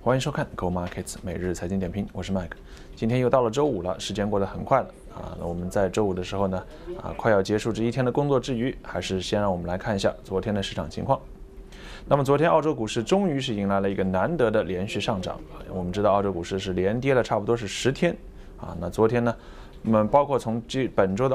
欢迎收看 Go Markets 每日财经点评，我是 Mike。今天又到了周五了，时间过得很快了啊。那我们在周五的时候呢，快要结束这一天的工作之余，还是先让我们来看一下昨天的市场情况。那么昨天澳洲股市终于是迎来了一个难得的连续上涨。我们知道澳洲股市是连跌了差不多是10天啊。那昨天呢，包括从本周的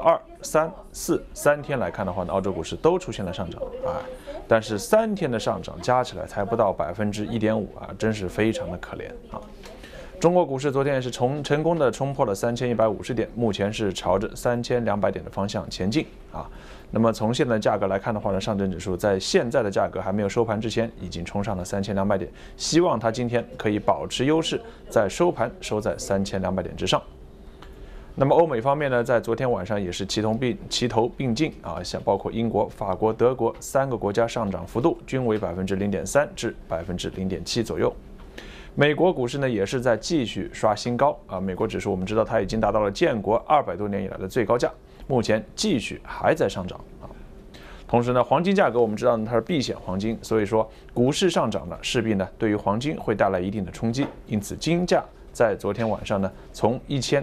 2、3、4 3天来看的话呢，澳洲股市都出现了上涨啊。但是3天的上涨加起来才不到1.5%啊，真是非常的可怜啊。中国股市昨天也是成功的冲破了3150点，目前是朝着3200点的方向前进啊。那么从现在的价格来看的话呢，上证指数在现在的价格还没有收盘之前，已经冲上了3200点，希望它今天可以保持优势，在收盘收在3200点之上。那么欧美方面呢，在昨天晚上也是齐头并进啊，像包括英国、法国、德国3个国家上涨幅度均为0.3%至0.7%左右。美国股市呢也是在继续刷新高啊，美国指数我们知道它已经达到了建国200多年以来的最高价，目前继续还在上涨啊。同时呢，黄金价格我们知道它是避险黄金，所以说股市上涨呢，势必呢对于黄金会带来一定的冲击，因此金价在昨天晚上呢，从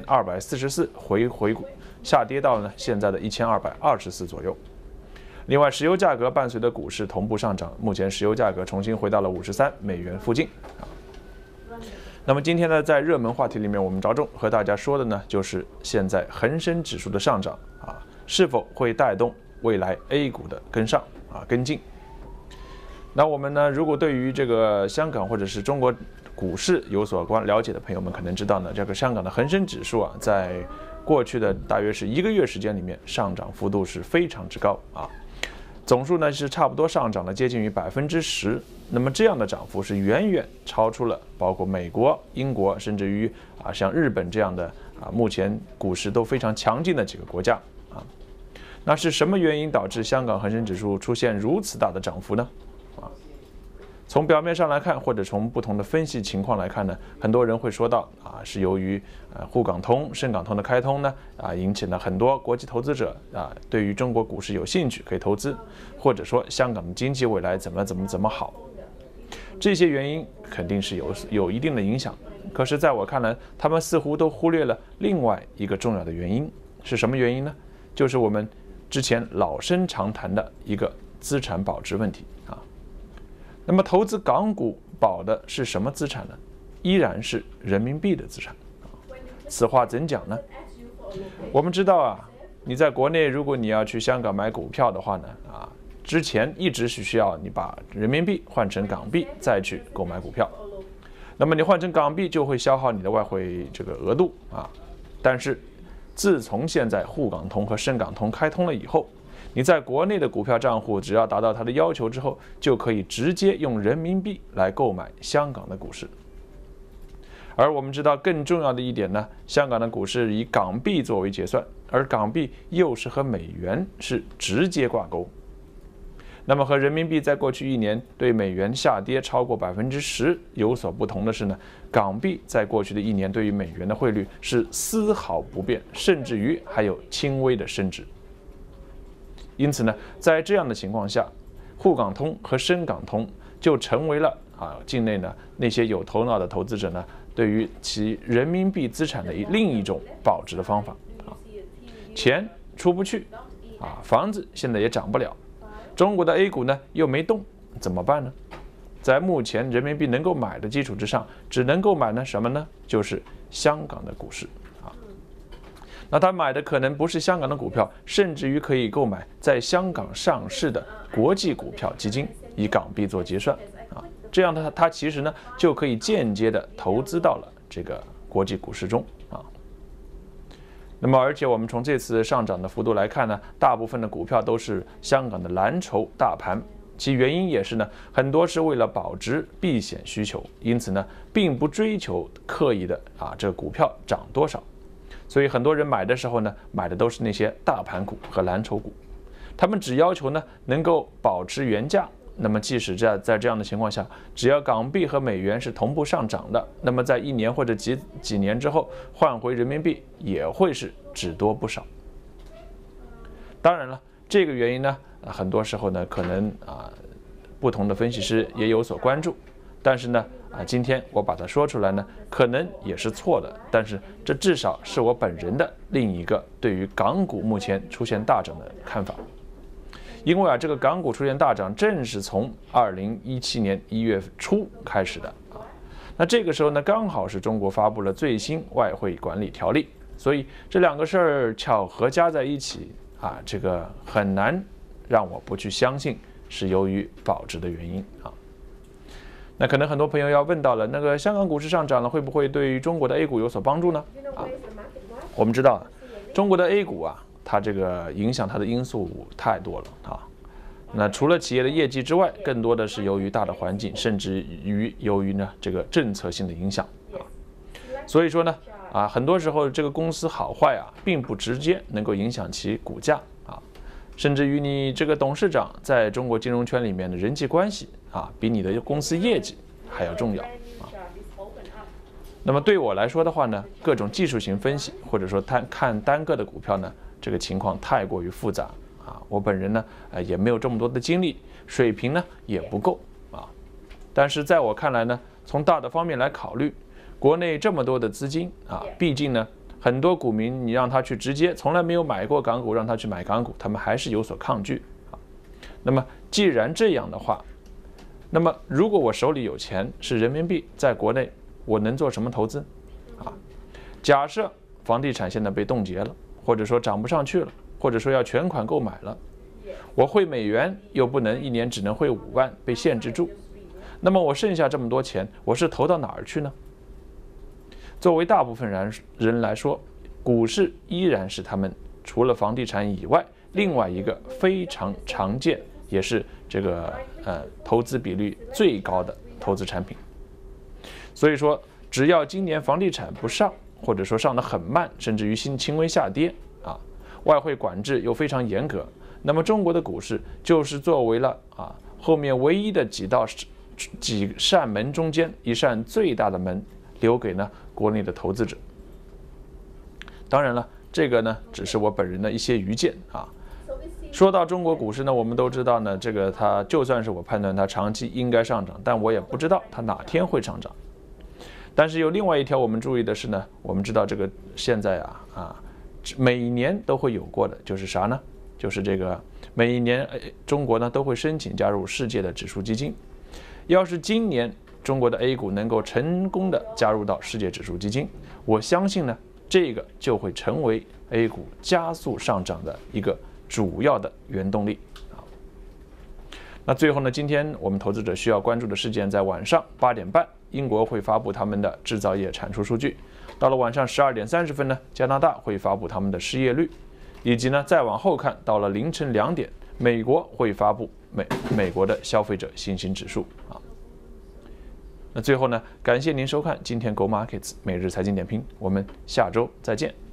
1244下跌到呢现在的1224左右。另外，石油价格伴随着股市同步上涨，目前石油价格重新回到了$53附近啊。那么今天呢，在热门话题里面，我们着重和大家说的呢，就是现在恒生指数的上涨啊，是否会带动未来 A 股的跟进？那我们呢，如果对于这个香港或者是中国股市有所了解的朋友们可能知道呢，这个香港的恒生指数啊，在过去的大约是1个月时间里面，上涨幅度是非常之高啊，总数呢是差不多上涨了接近于10%。那么这样的涨幅是远远超出了包括美国、英国，甚至于像日本这样的目前股市都非常强劲的几个国家啊。那是什么原因导致香港恒生指数出现如此大的涨幅呢？从表面上来看，或者从不同的分析情况来看呢，很多人会说到是由于沪港通、深港通的开通呢引起了很多国际投资者对于中国股市有兴趣可以投资，或者说香港的经济未来怎么好，这些原因肯定是有一定的影响。可是在我看来，他们似乎都忽略了另外一个重要的原因，是什么原因呢？就是我们之前老生常谈的一个资产保值问题啊。那么投资港股保的是什么资产呢？依然是人民币的资产。此话怎讲呢？我们知道你在国内如果你要去香港买股票的话呢之前一直是需要你把人民币换成港币再去购买股票。那么你换成港币就会消耗你的外汇这个额度但是自从现在沪港通和深港通开通了以后，你在国内的股票账户只要达到它的要求之后，就可以直接用人民币来购买香港的股市。而我们知道更重要的一点呢，香港的股市以港币作为结算，而港币又是和美元是直接挂钩。那么和人民币在过去1年对美元下跌超过10%有所不同的是呢，港币在过去的1年对于美元的汇率是丝毫不变，甚至于还有轻微的升值。因此呢，在这样的情况下，沪港通和深港通就成为了境内呢那些有头脑的投资者呢对于其人民币资产的另一种保值的方法钱出不去房子现在也涨不了，中国的 A 股呢又没动，怎么办呢？在目前人民币能够买的基础之上，只能购买呢什么呢？就是香港的股市那他买的可能不是香港的股票，甚至于可以购买在香港上市的国际股票基金，以港币做结算这样他其实呢就可以间接的投资到了这个国际股市中那么而且我们从这次上涨的幅度来看呢，大部分的股票都是香港的蓝筹大盘，其原因也是呢，很多是为了保值避险需求，因此呢并不追求刻意的这个股票涨多少。所以很多人买的时候呢，买的都是那些大盘股和蓝筹股，他们只要求呢能够保持原价。那么即使在这样的情况下，只要港币和美元是同步上涨的，那么在1年或者几年之后换回人民币也会是只多不少。当然了，这个原因呢，很多时候呢可能不同的分析师也有所关注。 但是呢，今天我把它说出来呢，可能也是错的，但是这至少是我本人的另一个对于港股目前出现大涨的看法。因为这个港股出现大涨，正是从2017年1月初开始的啊。那这个时候呢，刚好是中国发布了最新外汇管理条例，所以这两个事儿巧合加在一起这个很难让我不去相信是由于保值的原因啊。那可能很多朋友要问到了，那个香港股市上涨了，会不会对于中国的 A 股有所帮助呢？我们知道中国的 A 股它这个影响它的因素太多了那除了企业的业绩之外，更多的是由于大的环境，甚至于由于呢这个政策性的影响所以说呢很多时候这个公司好坏并不直接能够影响其股价甚至于你这个董事长在中国金融圈里面的人际关系比你的公司业绩还要重要那么对我来说的话呢，各种技术型分析或者说看单个的股票呢，这个情况太过于复杂我本人呢也没有这么多的精力，水平呢也不够但是在我看来呢，从大的方面来考虑，国内这么多的资金毕竟呢很多股民你让他去直接从来没有买过港股，让他去买港股，他们还是有所抗拒那么既然这样的话，那么如果我手里有钱是人民币，在国内我能做什么投资假设房地产现在被冻结了，或者说涨不上去了，或者说要全款购买了，我汇美元又不能一年只能汇5万，被限制住，那么我剩下这么多钱，我是投到哪儿去呢？作为大部分人来说，股市依然是他们除了房地产以外另外一个非常常见，也是这个投资比率最高的投资产品。所以说，只要今年房地产不上，或者说上得很慢，甚至于轻微下跌外汇管制又非常严格，那么中国的股市就是作为了后面唯一的几扇门中间一扇最大的门，留给呢国内的投资者。当然了，这个呢只是我本人的一些愚见说到中国股市呢，我们都知道呢，这个它就算是我判断它长期应该上涨，但我也不知道它哪天会上涨。但是有另外一条我们注意的是呢，我们知道这个现在每年都会有过的，就是啥呢？就是这个每一年中国呢都会申请加入世界的指数基金。要是今年中国的 A 股能够成功的加入到世界指数基金，我相信呢，这个就会成为 A 股加速上涨的一个主要的原动力那最后呢，今天我们投资者需要关注的事件，在晚上8点半，英国会发布他们的制造业产出数据；到了晚上12点30分呢，加拿大会发布他们的失业率，以及呢再往后看，到了凌晨2点，美国会发布美国的消费者信心指数那最后呢，感谢您收看今天 Go Markets 每日财经点评，我们下周再见。